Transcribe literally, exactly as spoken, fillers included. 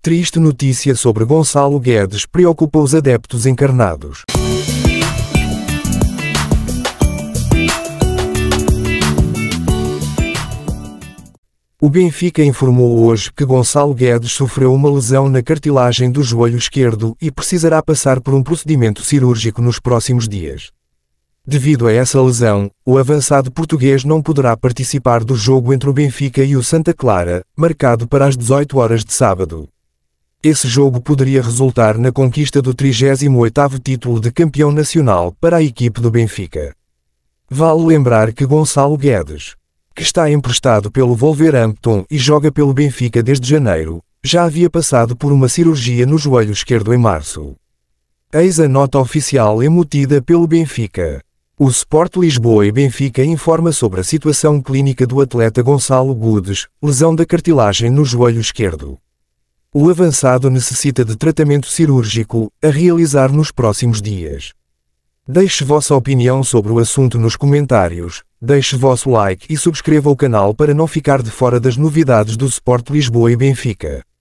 Triste notícia sobre Gonçalo Guedes preocupa os adeptos encarnados. O Benfica informou hoje que Gonçalo Guedes sofreu uma lesão na cartilagem do joelho esquerdo e precisará passar por um procedimento cirúrgico nos próximos dias. Devido a essa lesão, o avançado português não poderá participar do jogo entre o Benfica e o Santa Clara, marcado para as dezoito horas de sábado. Esse jogo poderia resultar na conquista do trigésimo oitavo título de campeão nacional para a equipe do Benfica. Vale lembrar que Gonçalo Guedes, que está emprestado pelo Wolverhampton e joga pelo Benfica desde janeiro, já havia passado por uma cirurgia no joelho esquerdo em março. Eis a nota oficial emitida pelo Benfica. O Sport Lisboa e Benfica informa sobre a situação clínica do atleta Gonçalo Guedes, lesão da cartilagem no joelho esquerdo. O avançado necessita de tratamento cirúrgico, a realizar nos próximos dias. Deixe vossa opinião sobre o assunto nos comentários, deixe vosso like e subscreva o canal para não ficar de fora das novidades do Sport Lisboa e Benfica.